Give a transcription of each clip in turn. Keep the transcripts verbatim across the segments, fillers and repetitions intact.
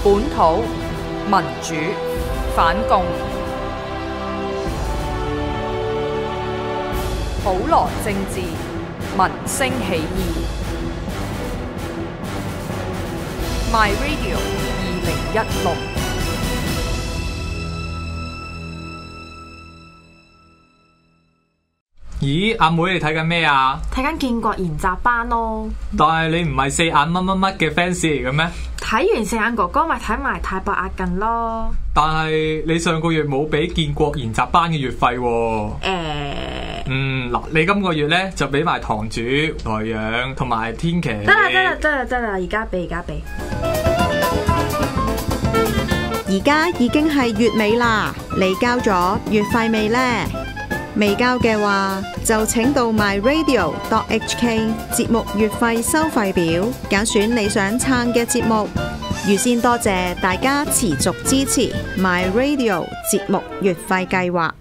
本土民主反共，普羅政治民聲起義。My Radio 二零一六。 咦，阿妹你睇緊咩啊？ 睇緊建國研習班咯。 但係你唔係四眼乜乜乜嘅 fans 嚟嘅咩？ 睇完四眼哥哥咪睇埋太白壓近咯。 但係你上個月冇俾建國研習班嘅月費喎。 誒、 欸，嗯嗱，你今個月咧就俾埋堂主、台陽同埋天琪。 得啦得啦得啦得啦，而家俾而家俾。 而家已經係月尾啦，你交咗月費未呢？未交嘅話，就請到 my radio dot h k 節目月費收費表，揀選你想撐嘅節目。預先多謝大家持續支持 my radio 節目月費計劃。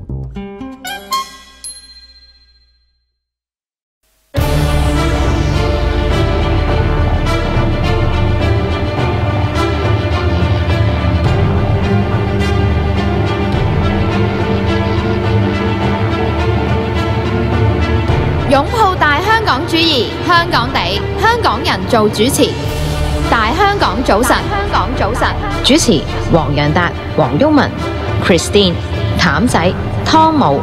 擁抱大香港主義，香港地，香港人做主持。大香港早晨，香港早晨， 主持黃洋達、黃毓民、Christine、譚仔、湯姆。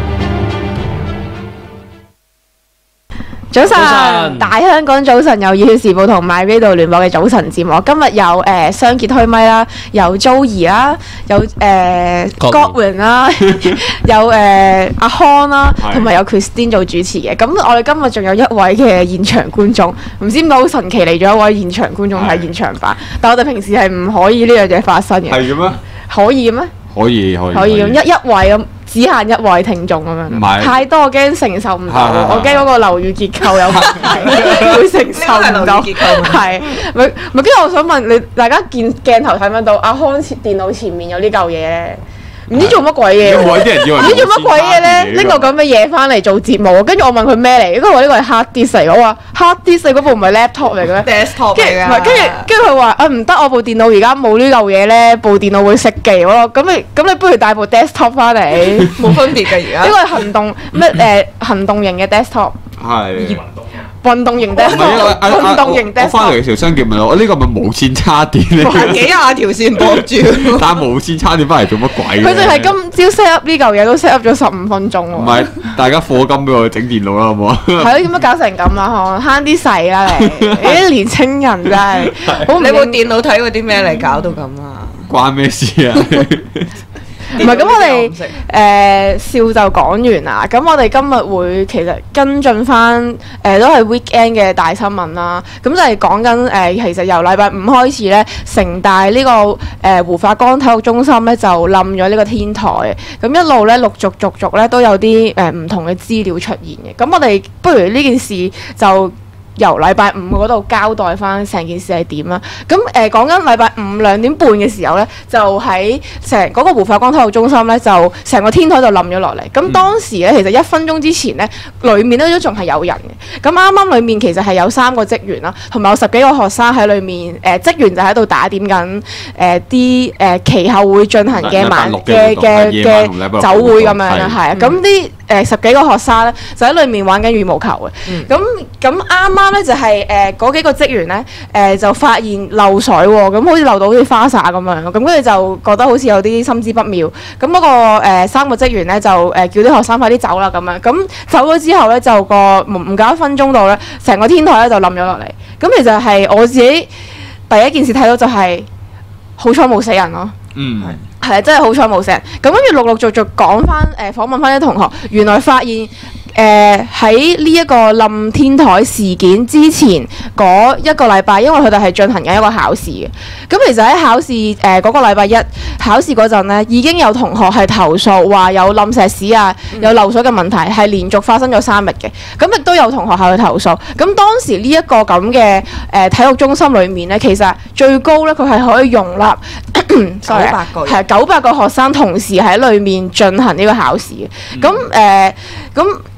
早晨， 早晨大香港早晨，有《熱血時報》同 My Radio 聯播嘅早晨節目。今日有誒雙傑推咪啦，有 Joey 啦，有誒 Godwin 啦，有誒阿康啦，同埋有 Christine 做主持嘅。咁我哋今日仲有一位嘅現場觀眾，唔知點解好神奇嚟咗一位現場觀眾睇現場版，但我哋平時係唔可以呢樣嘢發生嘅。 係嘅咩？ 可以嘅咩？ 可以可以可以咁一一位咁。只限一位聽眾咁樣，太多我驚承受唔到，我驚嗰個樓宇結構有問題，會承受唔到。係咪咪？跟住我想問你，大家見鏡頭睇唔睇到阿康電腦前面有呢嚿嘢咧？唔知做乜鬼嘢？唔知做乜鬼嘢咧？拎個咁嘅嘢翻嚟做節目，跟住我問佢咩嚟？跟住話呢個係 hard disk 嚟，我話 hard disk 嗰部唔係 laptop 嚟嘅咩 ？desktop 嚟㗎。 跟住跟住佢話啊唔得，我部電腦而家冇呢嚿嘢咧，部電腦會熄機喎。咁你咁你不如帶部 desktop 翻嚟， 冇分別㗎而家。 呢個係行動咩誒行動型嘅 desktop。 係。 運動型 desktop，運動型 desktop。 我翻嚟嘅時候，商傑問我：我呢個咪無線叉電咧？ 幾廿條線駁住。 但係無線叉電翻嚟做乜鬼？ 佢淨係今朝 set up 呢嚿嘢都 set up 咗十五分鐘喎。 唔係，大家課金俾我整電腦啦，好唔好啊？ 係咯，點解搞成咁啊？慳啲使啦你！你啲年青人真係， 你部電腦睇過啲咩嚟搞到咁啊？ 關咩事啊？ 唔係咁，我哋誒、呃、笑就講完啦。咁我哋今日會其實跟進翻誒、呃、都係 weekend 嘅大新聞啦。咁就係講緊誒，其實由禮拜五開始咧，城大呢、這個誒、呃、胡發光體育中心咧就冧咗呢個天台。咁一路咧陸續續續咧都有啲誒唔同嘅資料出現嘅。咁我哋不如呢件事就由禮拜五嗰度交代翻成件事係點啦。咁誒講緊禮拜五兩點半嘅時候咧，就喺成嗰個胡發光體育中心咧，就成個天台就冧咗落嚟。咁當時咧，其實一分鐘之前咧，裡面咧都仲係有人嘅。咁啱啱裡面其實係有三個職員啦，同埋有十幾個學生喺裡面。誒、呃、職員就喺度打點緊誒啲誒其後會進行嘅晚嘅嘅嘅酒會咁樣啦，係啊。咁啲誒十幾個學生咧就喺裡面玩緊羽毛球嘅。咁咁啱啱咧就係誒嗰幾個職員咧誒、呃、就發現漏水喎，咁好似漏到好似花灑咁樣，咁跟住就覺得好似有啲心知不妙。咁嗰、那個、呃、三個職員咧就誒、呃、叫啲學生快啲走啦咁樣。咁走咗之後咧就個唔唔夠一分鐘度咧，成個天台咧就冧咗落嚟。咁其實係我自己第一件事睇到就係、是、好彩冇死人咯。 嗯。 係啊，真係好彩冇死人。咁跟住陸陸續續講翻誒訪問翻啲同學，原來發現。誒喺呢一個冧天台事件之前嗰一個禮拜，因為佢哋係進行緊一個考試嘅。咁其實喺考試誒嗰、呃那個禮拜一考試嗰陣咧，已經有同學係投訴話有冧石屎啊，有漏水嘅問題，係連續發生咗三日嘅。咁亦都有同學係去投訴。咁當時呢一個咁嘅誒體育中心裏面咧，其實最高咧佢係可以容納九百個係九百個學生同時喺裏面進行呢個考試嘅。咁誒咁。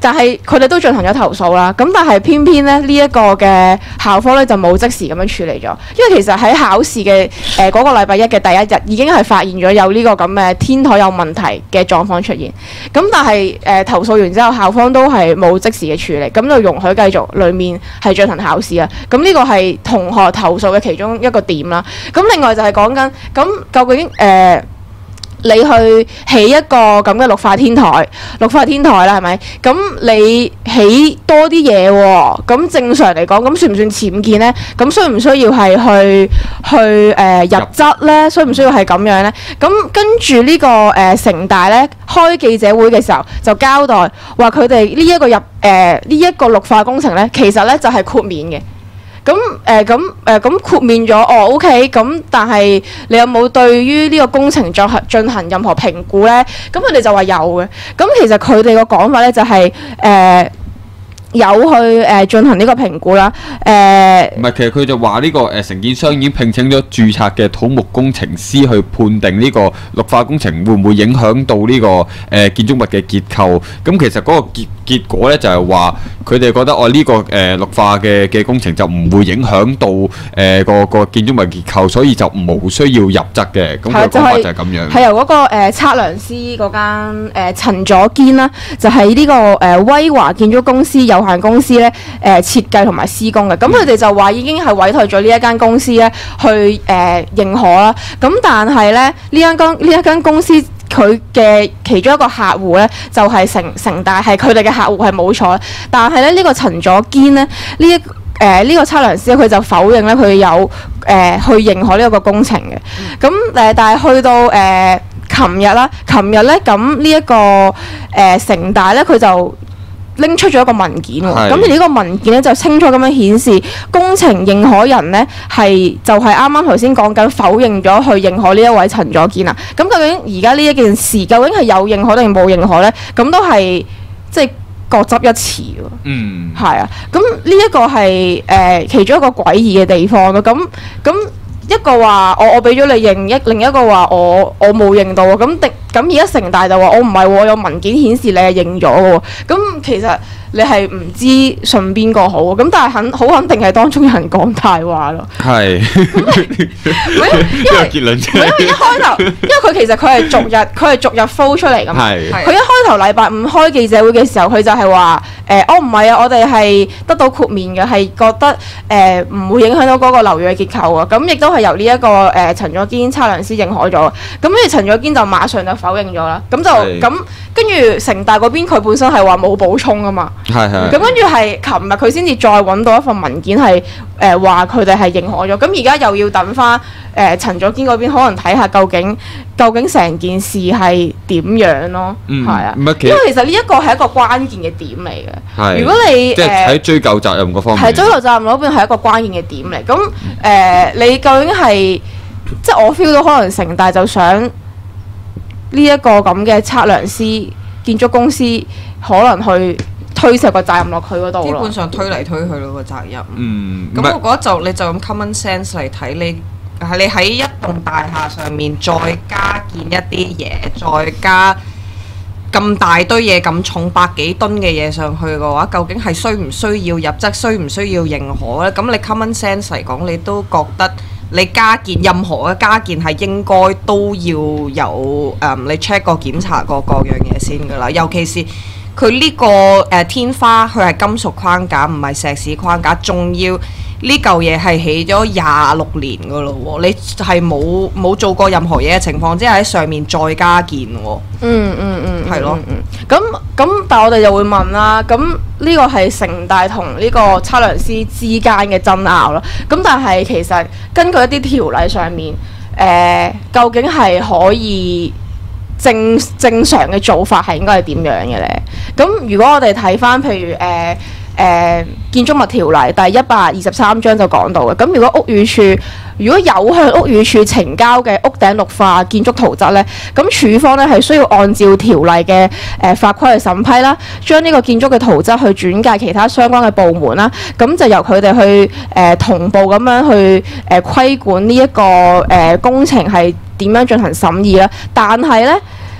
但係佢哋都進行咗投訴啦。咁但係偏偏咧呢一個嘅校方咧就冇即時咁樣處理咗，因為其實喺考試嘅誒嗰個禮拜一嘅第一日已經係發現咗有呢個咁嘅天台有問題嘅狀況出現。咁但係誒、呃、投訴完之後，校方都係冇即時嘅處理，咁就容許繼續裡面係進行考試啊。咁呢個係同學投訴嘅其中一個點啦。咁另外就係講緊咁究竟誒、呃你去起一個咁嘅綠化天台，綠化天台啦，係咪？咁你起多啲嘢喎，咁正常嚟講，咁算唔算僭建呢？咁需唔需要係去去誒、呃、入則呢？需唔需要係咁樣呢？咁跟住呢個誒、呃、城大呢，開記者會嘅時候就交代話佢哋呢一個入誒呢一個綠化工程呢，其實呢就係、是、豁免嘅。咁誒咁誒咁豁免咗哦 ，OK，咁但係你有冇對於呢個工程進行進行任何評估咧？咁佢哋就話有嘅。咁其實佢哋個講法咧就係、是、誒。呃有去誒、呃、進行呢個評估啦，誒唔係，其實佢就話呢個誒承建商已經聘請咗註冊嘅土木工程師去判定呢個綠化工程會唔會影響到呢、這個誒、呃、建築物嘅結構。咁其實嗰個結結果咧就係話佢哋覺得哦呢、這個誒、呃、綠化嘅嘅工程就唔會影響到誒、呃、個個建築物結構，所以就冇需要入則嘅。咁佢講法就係咁樣。 係由嗰、那個誒、呃、測量師嗰間誒陳佐堅啦，就係、是、呢、這個誒、呃、威華建築公司有限公司咧，誒、呃、設計同埋施工嘅，咁佢哋就話已經係委託咗呢一間公司咧去誒、呃、認可啦。咁但係咧呢間公呢一間公司佢嘅其中一個客戶咧就係、是、城城大，係佢哋嘅客戶係冇錯。但係咧呢、這個陳佐堅咧呢一誒呢、呃這個測量師佢就否認咧佢有誒、呃、去認可呢一個工程嘅。咁誒、呃、但係去到誒琴日啦，琴日咧咁呢一個誒、呃、城大咧佢就拎出咗一個文件喎，咁而呢個文件咧就清楚咁樣顯示工程認可人咧係就係啱啱頭先講緊否認咗去認可呢一位陳佐堅啊。咁究竟而家呢一件事究竟係有認可定冇認可咧？咁都係即係各執一詞喎。嗯，係啊。咁呢一個係誒、呃、其中一個詭異嘅地方咯。咁咁。一個話我我俾咗你認，一另一個話我我冇認到喎。咁定咁而家城大就話我唔係喎，我有文件顯示你係認咗嘅喎。咁其實你係唔知信邊個好喎。咁但係肯好肯定係當中有人講大話咯。係。因為因為結論因為一開頭，因為佢其實佢係逐日佢係逐日 flow 出嚟㗎嘛。係。佢一開頭禮拜五開記者會嘅時候，佢就係話誒，我唔係啊，我哋係得到豁免嘅，係覺得誒唔、呃、會影響到嗰個樓宇嘅結構啊。咁亦都係由呢、這、一個誒、呃、陳佐堅測量師認可咗。咁跟住陳佐堅就馬上就否認咗啦。咁就咁跟住城大嗰邊佢本身係話冇補充㗎嘛。係係。咁跟住係琴日佢先至再揾到一份文件係誒話佢哋係認可咗。咁而家又要等翻誒、呃、陳佐堅嗰邊可能睇下究竟究竟成件事係點樣咯。嗯。係啊。因為其實呢一個係一個關鍵嘅點嚟嘅。係。如果你即係喺追究責任嗰方面。 係追究責任嗰邊係一個關鍵嘅點嚟。咁誒、呃、你究竟係即係我 feel 到可能城大就想呢一個咁嘅測量師建築公司可能去推卸個責任落佢嗰度咯。 基本上推嚟推去咯個責任。嗯。咁我覺得就你就咁 common sense 嚟睇，你係你喺一棟大廈上面再加建一啲嘢，再加咁大堆嘢咁重百幾噸嘅嘢上去嘅話，究竟係需唔需要入則，需唔需要認可咧？咁你 common sense 嚟講，你都覺得你加建任何嘅加建係應該都要有誒、嗯，你 check 過檢查過各樣嘢先㗎啦。尤其是佢呢、這個誒、呃、天花，佢係金屬框架，唔係石屎框架，仲要呢嚿嘢係起咗廿六年㗎咯喎，你係冇冇做過任何嘢嘅情況之下喺上面再加建喎。嗯嗯嗯，係咯。 咁咁，但係我哋就會問啦。咁呢個係城大同呢個測量師之間嘅爭拗咯。咁但係其實根據一啲條例上面，誒、呃、究竟係可以正正常嘅做法係應該係點樣嘅咧？咁如果我哋睇翻譬如誒。呃誒、呃、建築物條例第一百二十三章就講到嘅，咁如果屋宇署如果有向屋宇署呈交嘅屋頂綠化建築圖則咧，咁署方咧係需要按照條例嘅誒、呃、法規去審批啦，將呢個建築嘅圖則去轉介其他相關嘅部門啦，咁就由佢哋去誒、呃、同步咁樣去誒、呃、規管呢、這、一個誒、呃、工程係點樣進行審議啦。但係咧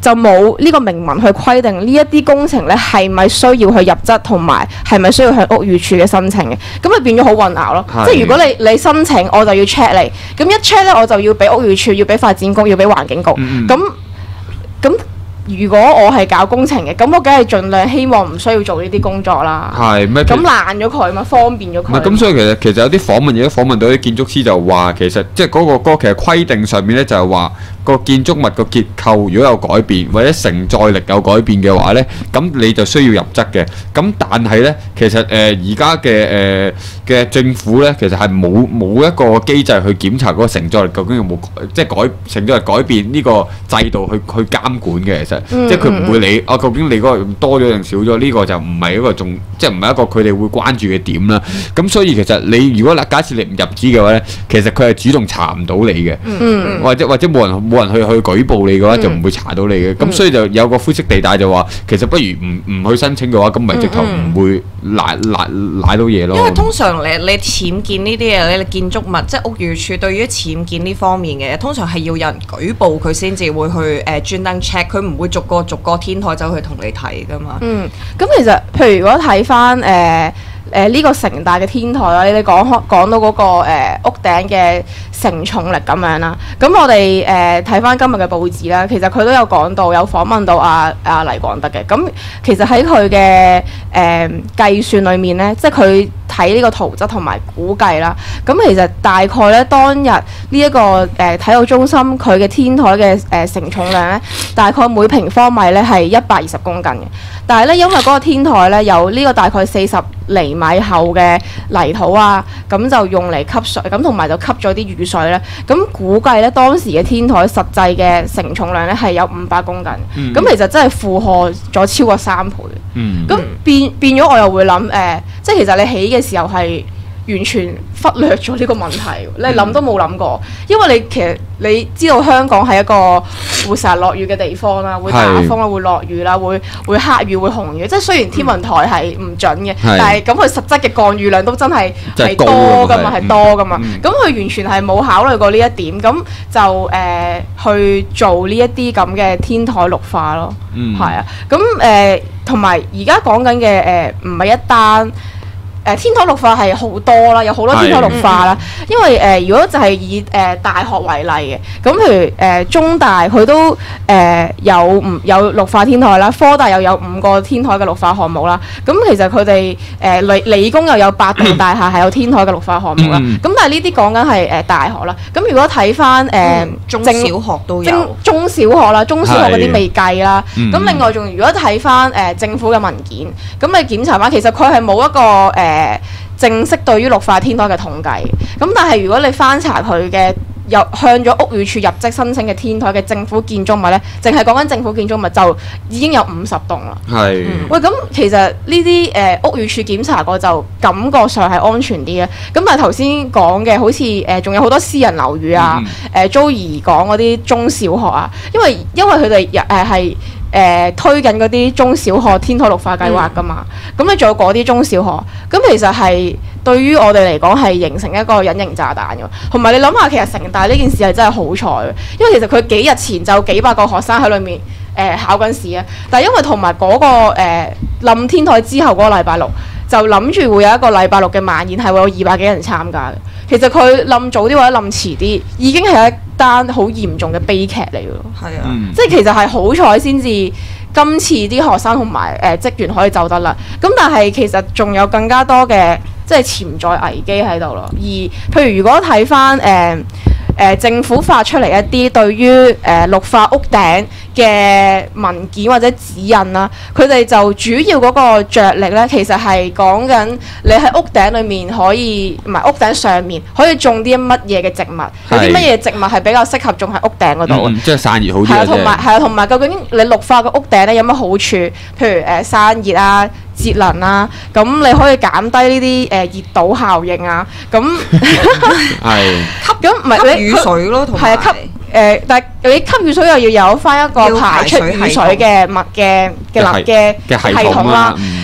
就冇呢個明文去規定呢一啲工程咧係咪需要去入則，同埋係咪需要向屋宇署嘅申請嘅，咁咪變咗好混淆咯。即係如果你你申請，我就要 check 你，咁一 check 咧我就要俾屋宇署，要俾發展局，要俾環境局，咁咁、嗯。如果我係搞工程嘅，咁我梗係盡量希望唔需要做呢啲工作啦。係咩？咁爛咗佢嘛，方便咗佢。唔係咁，所以其實其實有啲訪問，有啲訪問到啲建築師就話，其實即係嗰個嗰個其實規定上面咧，就係話個建築物個結構如果有改變，或者承載力有改變嘅話咧，咁你就需要入則嘅。咁但係咧，其實誒而家嘅誒嘅政府咧，其實係冇冇一個機制去檢查嗰個承載力究竟有冇即係改承載力改變呢個制度去去監管嘅。其實嗯、即係佢唔會理啊，究竟你嗰個多咗定少咗？呢、這個就唔係一個重，即係唔係一個佢哋會關注嘅點啦。咁、嗯、所以其實你如果假設你唔入資嘅話咧，其實佢係主動查唔到你嘅、嗯，或者或者冇人冇人去去舉報你嘅話，就唔會查到你嘅。咁、嗯、所以就有個灰色地帶就話，其實不如唔唔去申請嘅話，咁咪直頭唔會賴賴賴到嘢咯。因為通常你你僭建呢啲嘢，你建築物即係屋宇署對於僭建呢方面嘅，通常係要有人舉報佢先至會去誒專登 check，佢唔會逐個逐個天台走去同你睇噶嘛。嗯，咁其實譬如如果睇翻誒誒呢個城大嘅天台啦，你哋講講到嗰、那個、呃、屋頂嘅承重力咁樣啦，咁我哋誒睇翻今日嘅報紙啦，其實佢都有講到，有訪問到阿、啊、阿、啊、黎廣德嘅。咁其實喺佢嘅誒計算裏面咧，即係佢睇呢個圖則同埋估計啦。咁其實大概咧當日呢、這、一個誒、呃、體育中心佢嘅天台嘅誒承重量咧，大概每平方米咧係一百二十公斤嘅。但係咧因為嗰個天台咧有呢個大概四十厘米厚嘅泥土啊，咁就用嚟吸水，咁同埋就吸咗啲雨水咧。咁估計咧當時嘅天台實際嘅承重量咧係有五百公斤，咁、嗯、其實真係負荷咗超過三倍。咁、嗯、變變咗我又會諗誒、呃，即係其實你起嘅時候係完全忽略咗呢個問題，你諗都冇諗過，因為你其實你知道香港係一個會成日落雨嘅地方啦，會打風啦，會落雨啦，會會黑雨，會紅雨。即係雖然天文台係唔準嘅，但係咁佢實質嘅降雨量都真係係多噶嘛，係多噶嘛。咁佢完全係冇考慮過呢一點，咁就誒、呃、去做呢一啲咁嘅天台綠化咯。係、嗯、啊，咁誒同埋而家講緊嘅誒唔係一單。誒、呃、天台綠化係好多啦，有好多天台綠化啦。因為誒、呃，如果就係以誒、呃、大學為例嘅，咁譬如誒、呃、中大佢都誒、呃、有唔有綠化天台啦，科大又有五個天台嘅綠化項目啦。咁其實佢哋誒理理工又有八棟大廈係有天台嘅綠化項目啦。咁、嗯、但係呢啲講緊係誒大學啦。咁如果睇翻誒中小學都有，中小學啦，中小學嗰啲未計啦。咁、嗯、另外仲如果睇翻誒政府嘅文件，咁你檢查翻，其實佢係冇一個誒。呃誒正式對於綠化天台嘅統計，咁但係如果你翻查佢嘅入向咗屋宇署入則申請嘅天台嘅政府建築物咧，淨係講緊政府建築物就已經有五十棟啦。係、嗯。喂，咁其實呢啲誒屋宇署檢查過就感覺上係安全啲嘅，咁但係頭先講嘅好似誒仲有好多私人樓宇啊，誒 Joey 講嗰啲中小學啊，因為因為佢哋誒係。誒、呃、推緊嗰啲中小學天台綠化計劃㗎嘛，咁、嗯、你仲有嗰啲中小學，咁其實係對於我哋嚟講係形成一個隱形炸彈㗎，同埋你諗下，其實城大呢件事係真係好彩嘅，因為其實佢幾日前就幾百個學生喺裏面誒、呃、考緊試啊，但係因為同埋嗰個誒冧、呃、天台之後嗰個禮拜六，就諗住會有一個禮拜六嘅晚宴係會有二百幾人參加嘅。其實佢冧早啲或者冧遲啲，已經係一單好嚴重嘅悲劇嚟嘅咯。係啊，嗯、即係其實係好彩先至今次啲學生同埋誒職員可以走得啦。咁但係其實仲有更加多嘅即係潛在危機喺度咯。而譬如如果睇翻誒誒政府發出嚟一啲對於誒、呃、綠化屋頂嘅文件或者指引啦，佢哋就主要嗰個着力咧，其實係講緊你喺屋頂裏面可以，唔係屋頂上面可以種啲乜嘢嘅植物，有啲乜嘢植物係比較適合種喺屋頂嗰度嘅，即係散熱好啲嘅。係啊，同埋係啊，同埋究竟你綠化個屋頂咧有乜好處？譬如誒、呃、散熱啊、節能啊，咁你可以減低呢啲誒熱島效應啊，咁係吸咁唔係你雨水咯，同埋係啊吸誒、呃，但係你吸雨水又要有翻一個排出雨水嘅物嘅嘅立嘅系統啦。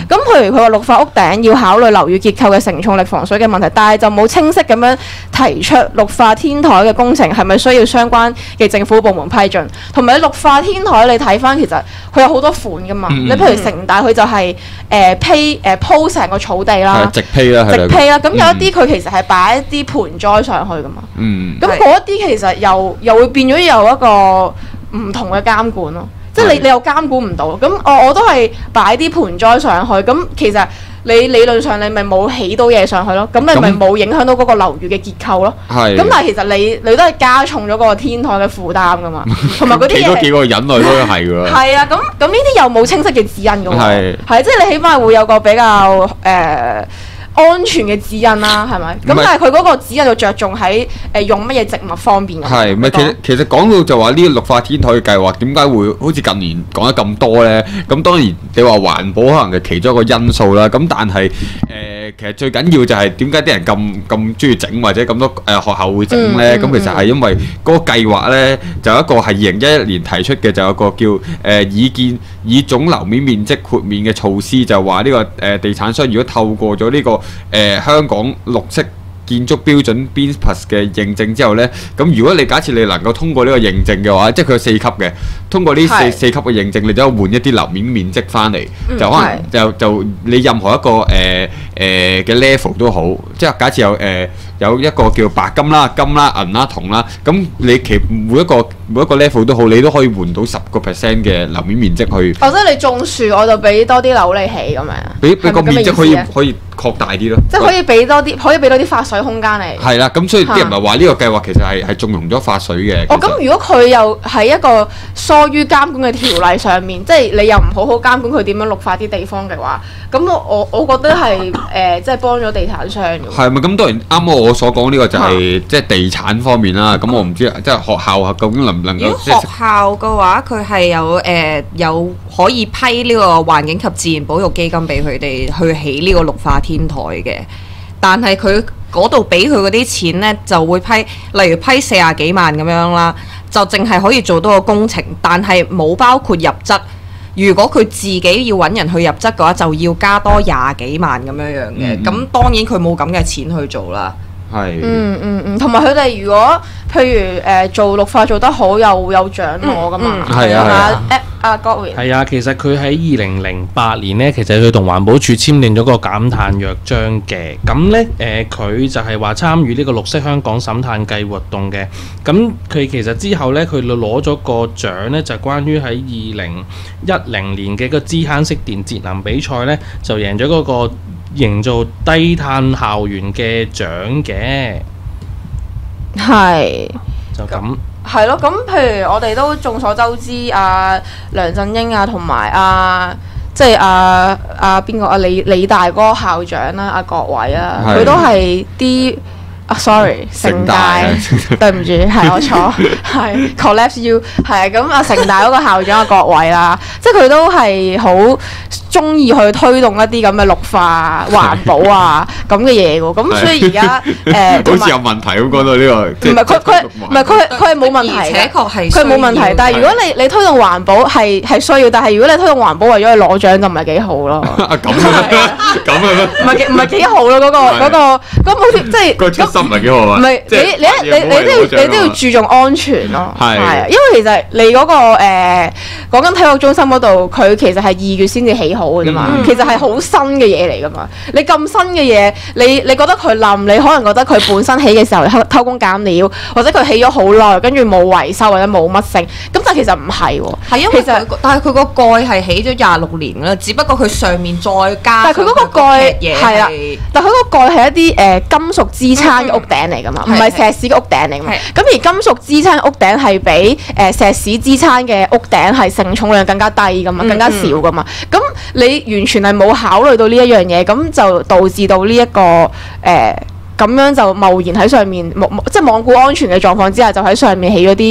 咁譬如佢話綠化屋頂要考慮樓宇結構嘅承重力、防水嘅問題，但係就冇清晰咁樣提出綠化天台嘅工程係咪需要相關嘅政府部門批准，同埋綠化天台你睇翻其實佢有好多款噶嘛，嗯、你譬如城大佢就係、是、誒、呃、披誒鋪成個草地啦， 直披啦， 直披啦，咁有一啲佢其實係擺一啲盆栽上去噶嘛，咁嗰一啲其實又又會變咗有一個唔同嘅監管咯。即係你你又監管唔到，咁我我都係擺啲盆栽上去，咁其實你理論上你咪冇起到嘢上去咯，咁你咪冇影響到嗰個樓宇嘅結構咯。係。咁但係其實你你都係加重咗嗰個天台嘅負擔噶嘛，同埋嗰啲嘢。幾多幾個人類都係㗎。係啊，咁咁呢啲又冇清晰嘅指引㗎喎。係。係，即係你起碼會有個比較誒。呃安全嘅指引啦，係咪？咁但係佢嗰個指引就着重喺誒、呃、用乜嘢植物方面。 係，咪其實其實講到就話呢個綠化天台嘅計劃點解會好似近年講得咁多咧？咁當然你話環保可能係其中一個因素啦。咁但係誒、呃、其實最緊要就係點解啲人咁咁中意整或者咁多誒、呃、學校會整咧？咁、嗯嗯、其實係因為嗰個計劃咧就有一個係二零一一年提出嘅，就有一個叫誒、呃、以建以總樓面面積豁免嘅措施，就話呢、這個誒、呃、地產商如果透過咗呢、這個誒、呃、香港綠色建築標準 B I S P A S 嘅認證之後呢，咁如果你假設你能夠通過呢個認證嘅話，即係佢有四級嘅，通過呢四是四級嘅認證，你就可以換一啲樓面面積翻嚟，嗯、就可能就就你任何一個誒誒嘅 level 都好，即係假設有誒、呃、有一個叫白金啦、金啦、銀啦、銅啦，咁你其每一個每一個 level 都好，你都可以換到十個 percent 嘅樓面面積去。 或者你種樹，我就俾多啲樓你起咁樣。俾俾個面積可以可以擴大啲咯。 即係可以俾多啲，可以俾多啲發水空間嚟。 係啦，咁所以啲人咪話呢個計劃其實係係縱容咗發水嘅。 哦，咁如果佢又喺一個疏於監管嘅條例上面，即係你又唔好好監管佢點樣綠化啲地方嘅話，咁我我我覺得係誒，即係幫咗地產商嘅。係咪？ 咁當然啱我所講呢個就係即係地產方面啦。咁我唔知即係學校究竟能唔能夠？ 如果學校嘅話，佢係有誒有可以批呢個環境及自然保育基金俾佢哋去起呢個綠化天台嘅，但係佢嗰度俾佢嗰啲錢呢，就會批，例如批四十幾萬咁樣啦，就淨係可以做到個工程，但係冇包括入則。如果佢自己要揾人去入則嘅話，就要加多廿幾萬咁樣樣嘅。咁、嗯、當然佢冇咁嘅錢去做啦。 係。 嗯嗯嗯，同埋佢哋如果譬如誒、呃、做綠化做得好，又有獎攞噶嘛。 係啊係啊。 阿郭榮係啊，其實佢喺二零零八年呢，其實佢同環保署簽訂咗個減碳約章嘅。咁呢，誒、呃，佢就係話參與呢個綠色香港審碳計活動嘅。咁佢其實之後呢，佢攞咗個獎呢，就係、關於喺二零一零年嘅個資慳識電節能比賽呢，就贏咗嗰個營造低碳校園嘅獎嘅。 係。 就咁。 係咯，咁譬如我哋都眾所周知，阿、啊、梁振英啊，同埋阿即係阿阿邊個阿李李大嗰個校長啦，阿、啊、郭偉啊，佢的都係啲啊 sorry 城大，對唔住係我錯，係 collapse you 係啊，咁阿城大嗰個校長阿、啊、郭偉啦，即係佢都係好中意去推動一啲咁嘅綠化、環保啊咁嘅嘢喎，咁所以而家誒好似有問題咁講到呢個， 唔係佢佢唔係佢佢係冇問題嘅， 而且確係佢冇問題。但係如果你你推動環保係係需要，但係如果你推動環保為咗去攞獎就唔係幾好咯。 咁啊咁啊唔係幾唔係幾好咯？嗰個嗰個咁好似即係個出心唔係幾好啊？ 唔係你你你你都要你都要注重安全咯，係啊，因為其實你嗰個誒講緊體育中心嗰度，佢其實係二月先至起好嘅啫嘛，其實係好新嘅嘢嚟噶嘛。你咁新嘅嘢，你你覺得佢冧，你可能覺得佢本身起嘅時候偷偷工減料，或者佢起咗好耐，跟住冇維修或者冇乜性。咁但係其實唔係喎， 係因為其實但係佢個蓋係起咗廿六年啦，只不過佢上面再加。 但係佢嗰個蓋係啦，但係佢嗰個蓋係一啲誒金屬支撐嘅屋頂嚟㗎嘛，唔係石屎嘅屋頂嚟㗎嘛。咁而金屬支撐屋頂係比誒石屎支撐嘅屋頂係承重量更加低㗎嘛，更加少㗎嘛。咁你完全係冇考慮到呢一樣嘢，咁就導致到呢、這、一個誒咁、呃、樣就貿然喺上面，即係罔顧安全嘅狀況之下，就喺上面起咗啲即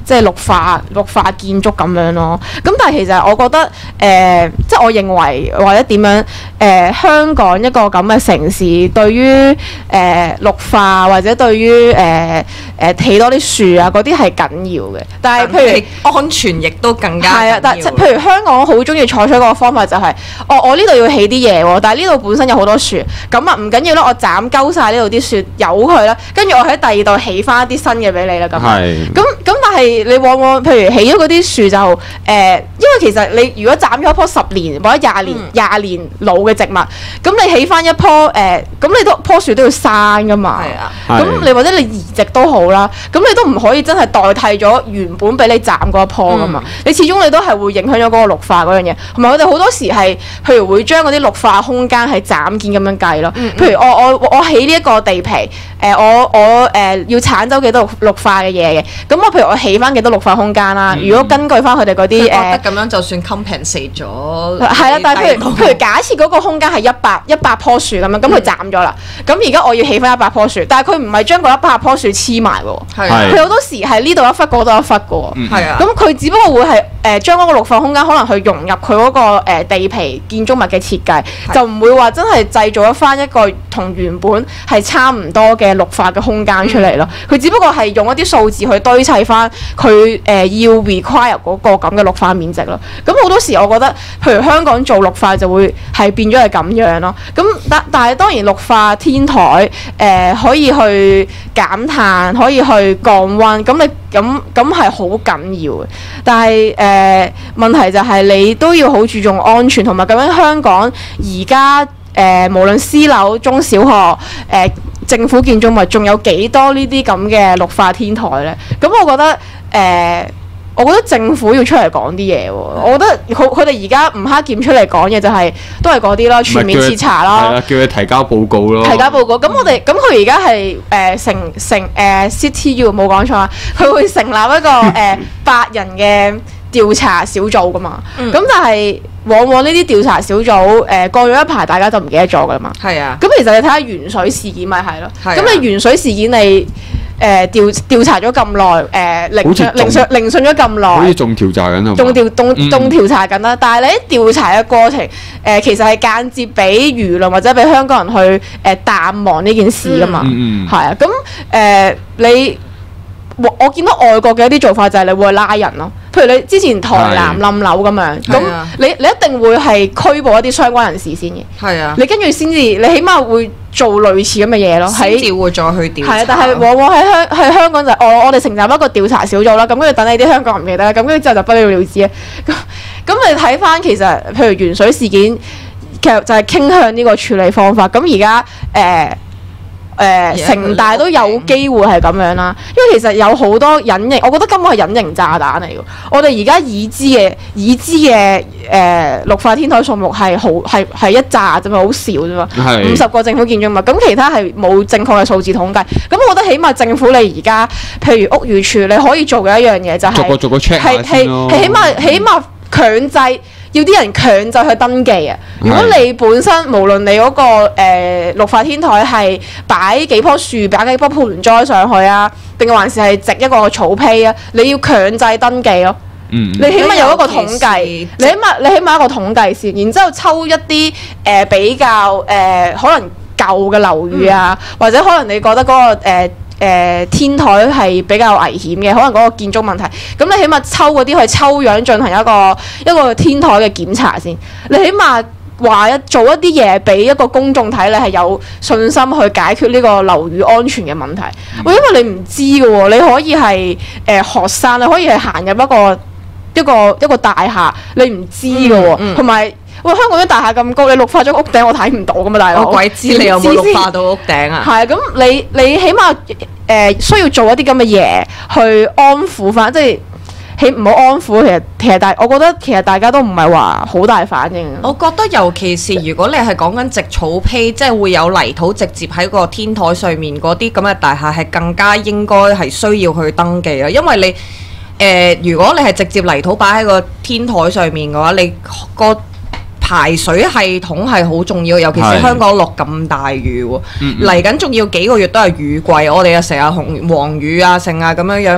即係綠化綠化建築咁樣咯。咁但係其實我覺得誒、呃，即係我認為或者點樣誒、呃，香港一個咁嘅城市對於誒、呃、綠化或者對於誒誒起多啲樹啊嗰啲係緊要嘅。但係譬如安全亦都更加係啊，但係即係譬如香港好中意採取嗰個方法就係、是，哦我呢度要起啲嘢喎，但係呢度本身有好多樹，咁啊唔緊要啦，我斬鳩晒呢度啲樹，由佢啦，跟住我喺第二度起翻一啲新嘅俾你啦咁。係。咁咁但係你往往譬如起咗嗰啲樹就誒、呃，因為其實你如果斬咗一棵十年或者廿年廿、嗯、年老嘅植物，咁你起翻一棵誒，咁、呃、你都棵樹都要生噶嘛。係啊。咁你或者你移植都好啦，咁你都唔可以真係代替咗原本俾你斬嗰一棵噶嘛。嗯、你始終你都係會影響咗嗰個綠化嗰樣嘢，同埋我哋好多時係譬如會將嗰啲綠化空間係斬件咁樣計咯。嗯嗯譬如我我我起呢一個地皮，誒、呃、我我誒、呃、要剷走幾多綠化嘅嘢嘅，咁我譬如我起翻幾多綠化空間啦。嗯、如果根據翻佢哋嗰啲誒， 覺得咁樣就算 compensate 咗。 係啦，但係譬如譬如假設嗰個空間係一百一百棵樹咁樣，咁佢斬咗啦，咁而家我要起翻一百棵樹，但係佢唔係將嗰一百棵樹黐埋喎，佢好多時係呢度一忽嗰度一忽嘅喎，係啊，咁佢只不過會係誒將嗰個綠化空間可能去融入佢嗰個誒地皮建築物嘅設計，就唔會話真係製造一翻一個同原本係差唔多嘅綠化嘅空間出嚟咯。佢、嗯、只不過係用一啲數字去堆砌翻佢誒要 require 嗰個咁嘅綠化面積咯。咁好多時我覺得，譬如香港做綠化就會係變咗係咁樣咯。咁但但係當然綠化天台誒、呃、可以去減碳，可以去降溫，咁你咁咁係好緊要嘅。但係誒、呃、問題就係你都要好注重安全，同埋究竟香港而家誒無論私樓、中小學誒、呃、政府建築物，仲有幾多呢啲咁嘅綠化天台咧？咁我覺得誒。呃我覺得政府要出嚟講啲嘢喎，我覺得佢佢哋而家吳克儉出嚟講嘢就係、是、都係嗰啲啦，全面徹查啦， 係啦，叫佢提交報告咯。 提交報告，咁我哋咁佢而家係誒成成誒、呃、C T U 冇講錯啊，佢會成立一個誒八、呃、人嘅調查小組噶嘛，咁、嗯、但係往往呢啲調查小組誒、呃、過咗一排，大家就唔記得咗噶嘛。係啊，咁其實你睇下鉛水事件咪係咯，咁、啊、你鉛水事件你。誒、呃、調調查咗咁耐，誒聆訊聆訊聆訊咗咁耐， 好似仲調查緊啊， 仲調仲仲調查緊啦。但係你喺調查嘅過程，誒、呃、其實係間接俾輿論或者俾香港人去誒、呃、淡忘呢件事噶嘛。嗯嗯，係啊，咁誒、呃、你我我見到外國嘅一啲做法就係你會去拉人咯。譬如你之前台南冧樓咁樣，咁你你一定會係拘捕一啲相關人士先嘅。係啊，你跟住先至，你起碼會做類似咁嘅嘢咯，先至會再去調查。係啊，但係往往喺香喺香港就我我哋成立一個調查小組啦，咁跟住等你啲香港人唔記得啦，咁跟住之後就不了了之啊。咁咁你睇翻其實，譬如鉛水事件，其實就係傾向呢個處理方法。咁而家誒。呃誒、呃、城大都有機會係咁樣啦，因為其實有好多隱形，我覺得根本係隱形炸彈嚟嘅。我哋而家已知嘅已知嘅誒綠化天台數目係好係係一紮啫嘛，好少啫嘛，五十個政府建築物，咁其他係冇正確嘅數字統計。咁我覺得起碼政府你而家譬如屋宇署你可以做嘅一樣嘢就係、是、 逐個逐個 check 下先咯， 係起碼起碼強制。要啲人強制去登記啊！如果你本身無論你嗰、那個誒、呃、綠化天台係擺幾棵樹、擺幾棵盆栽上去啊，定係還是係植一個草坯啊？你要強制登記咯。嗯、你起碼有一個統計，你起碼你起碼一個統計先，然之後抽一啲誒、呃、比較誒、呃、可能舊嘅樓宇啊，嗯、或者可能你覺得嗰、那個、呃誒、呃、天台係比較危險嘅，可能嗰個建築問題。咁你起碼抽嗰啲去抽樣進行一個一個天台嘅檢查先。你起碼話一做一啲嘢俾一個公眾睇，你係有信心去解決呢個樓宇安全嘅問題。喂、嗯，因為你唔知嘅喎，你可以係誒、呃、學生，你可以係行入一個一個一個大廈，你唔知嘅喎，同埋、嗯。嗯喂，香港啲大廈咁高，你綠化咗屋頂，我睇唔到噶嘛，大佬。我鬼知你有冇綠化到屋頂啊？係啊，咁你你起碼誒、呃、需要做一啲咁嘅嘢去安撫翻，即係起唔好安撫。其實其實大，我覺得其實大家都唔係話好大反應。 我覺得尤其是如果你係講緊植草坯，即係會有泥土直接喺個天台上面嗰啲咁嘅大廈，係更加應該係需要去登記啊，因為你誒、呃、如果你係直接泥土擺喺個天台上面嘅話，你個排水系統係好重要，尤其是香港落咁大雨喎，嚟緊仲要幾個月都係雨季，我哋又成日紅黃雨啊、剩啊咁樣樣。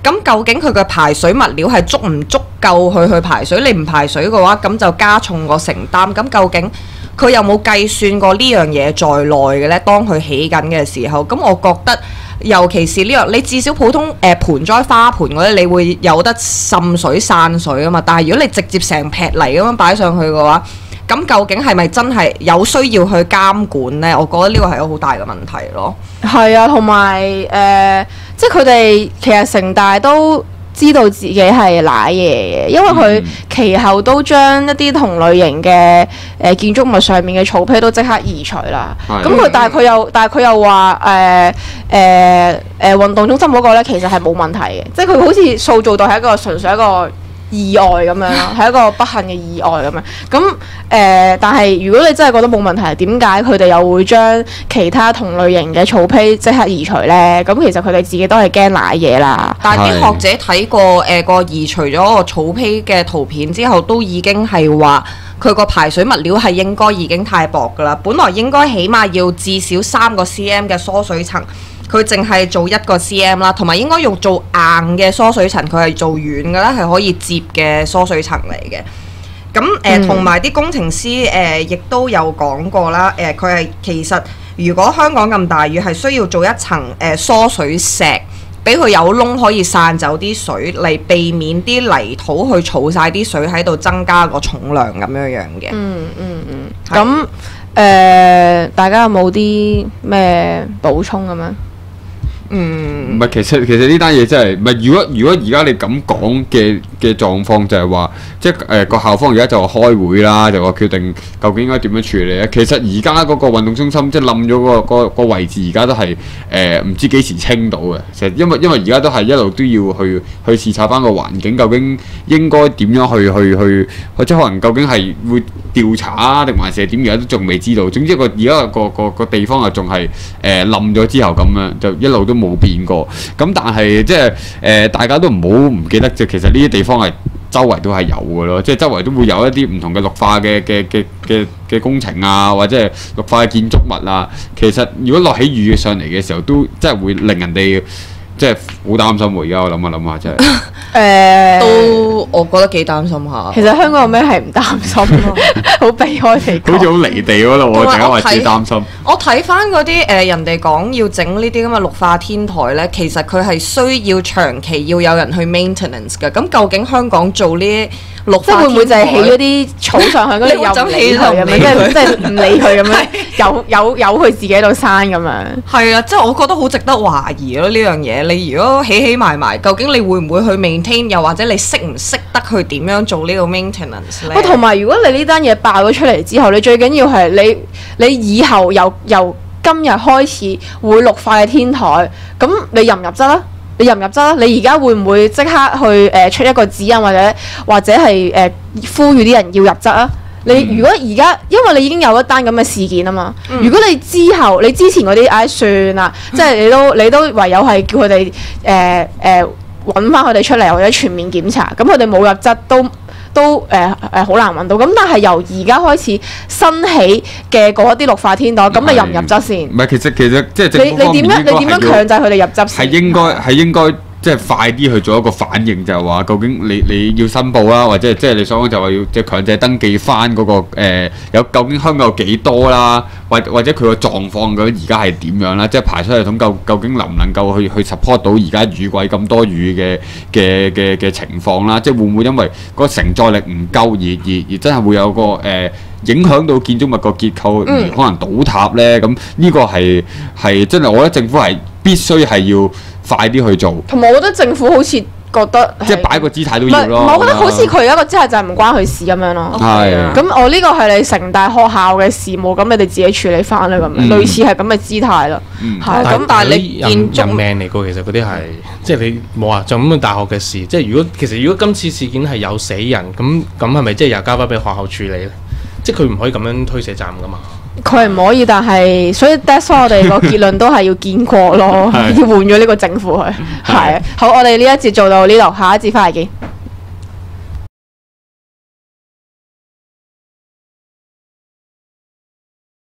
咁究竟佢嘅排水物料係足唔足夠去去排水？你唔排水嘅話，咁就加重個承擔。咁究竟佢有冇計算過呢樣嘢在內嘅呢？當佢起緊嘅時候，咁我覺得，尤其是呢樣，你至少普通誒、呃、盆栽花盆嗰啲，你會有得滲水散水啊嘛。但係如果你直接成劈泥咁樣擺上去嘅話，咁究竟係咪真係有需要去監管呢？我覺得呢個係一個好大嘅問題咯。 係啊，同埋誒，即係佢哋其實城大都知道自己係賴嘢嘅，因為佢其後都將一啲同類型嘅誒、呃、建築物上面嘅草皮都即刻移除啦。咁佢但係佢又但係佢又話誒誒誒運動中心嗰個咧，其實係冇問題嘅，即係佢好似塑造到係一個純粹一個意外咁樣咯，係一個不幸嘅意外咁樣。咁誒、呃，但係如果你真係覺得冇問題，點解佢哋又會將其他同類型嘅草皮即刻移除呢？咁其實佢哋自己都係驚賴嘢啦。 但係啲學者睇過誒個、呃、移除咗個草皮嘅圖片之後，都已經係話佢個排水物料係應該已經太薄㗎啦。本來應該起碼要至少三個 cm 嘅疏水層。佢淨係做一個 cm 啦，同埋應該用做硬嘅疏水層，佢係做軟嘅啦，係可以接嘅疏水層嚟嘅。咁誒，同埋啲工程師誒，亦、呃、都有講過啦。誒、呃，佢係其實如果香港咁大雨，係需要做一層誒、呃、疏水石，俾佢有窿可以散走啲水，嚟避免啲泥土去儲晒啲水喺度，增加個重量咁樣樣嘅。 嗯嗯嗯。咁誒、呃，大家有冇啲咩補充咁樣？ 嗯，唔係，其實其實呢單嘢真係唔係。如果如果而家你咁講嘅嘅狀況就係話，即係誒個校方而家就開會啦，就話決定究竟應該點樣處理咧。其實而家嗰個運動中心即係冧咗個個個位置，而家都係誒唔知幾時清到嘅。其實因為因為而家都係一路都要去去視察翻個環境，究竟應該點樣去去去，或者可能究竟係會調查啊，定還是係點？而家都仲未知道。總之個而家個個個地方啊，仲係誒冧咗之後咁樣，就一路都冇變過。咁但係即係誒，大家都唔好唔記得，即其實呢啲地方係周圍都係有嘅咯，即係周圍都會有一啲唔同嘅綠化嘅嘅嘅嘅嘅工程啊，或者係綠化嘅建築物啊。其實如果落起雨上嚟嘅時候，都真係會令人哋即係好擔心喎。而家我諗下諗下，真係誒都我覺得幾擔心下。 其實香港有咩係唔擔心咯？好避開地講， 好似好離地嗰度喎，大家話自己擔心。 我睇翻嗰啲誒人哋講要整呢啲咁嘅綠化天台咧，其實佢係需要長期要有人去 maintenance 嘅。咁究竟香港做呢啲綠化， 即係會唔會就係起咗啲草上去，跟住又唔理佢咁樣，即係即係唔理佢咁樣，有有有佢自己喺度生咁樣。係啊，即係我覺得好值得懷疑咯呢樣嘢。你如果起起埋埋，究竟你會唔會去 maintain，又或者你識唔識得去點樣做呢個 maintenance 咧？同埋如果你呢單嘢爆咗出嚟之後，你最緊要係你你以後由由今日開始會綠化嘅天台，咁你入唔入則啦？你入唔入則啦？你而家會唔會即刻去誒、呃、出一個指引，或者或者係誒、呃、呼籲啲人要入則啊？你如果而家，因為你已經有一單咁嘅事件啊嘛，嗯、如果你之後你之前嗰啲唉算啦，嗯、即係你都你都唯有係叫佢哋誒誒揾翻佢哋出嚟，或者全面檢查，咁佢哋冇入則都都誒誒好難揾到。咁但係由而家開始新起嘅嗰啲綠化天台，咁你入唔入則先？唔係， 其實其實即係政府方面你你點樣你點樣強制佢哋入則先？ 係應該係應該。即係快啲去做一個反應，就係話究竟你你要申報啦，或者即係你所講就話要即係強制登記翻嗰個誒有究竟香港有幾多啦，或或者佢個狀況究竟而家係點樣啦？即係排水系統究究竟能唔能夠去去 support 到而家雨季咁多雨嘅嘅嘅嘅情況啦？即係會唔會因為個承載力唔夠而而而真係會有個誒、呃、影響到建築物個結構而可能倒塌咧？咁呢個係係真係我覺得政府係必須係要快啲去做， 同埋我覺得政府好似覺得即係擺個姿態都要咯。 唔係，我覺得好似佢而家個姿態就係唔關佢事咁樣咯。 係啊。 咁我呢個係你城大學校嘅事務，咁你哋自己處理翻啦咁樣，嗯、類似係咁嘅姿態啦。 嗯。 係咁，但係你人人命嚟㗎，其實嗰啲係即係你冇話就咁嘅大學嘅事。即係如果其實如果今次事件係有死人，咁咁係咪即係又交翻俾學校處理咧？即係佢唔可以咁樣推卸責任㗎嘛？ 佢唔可以，但係所以 that's why 我哋個結論都係要見過咯，要換咗呢個政府去。係好，我哋呢一節做到呢度，下一節翻嚟見。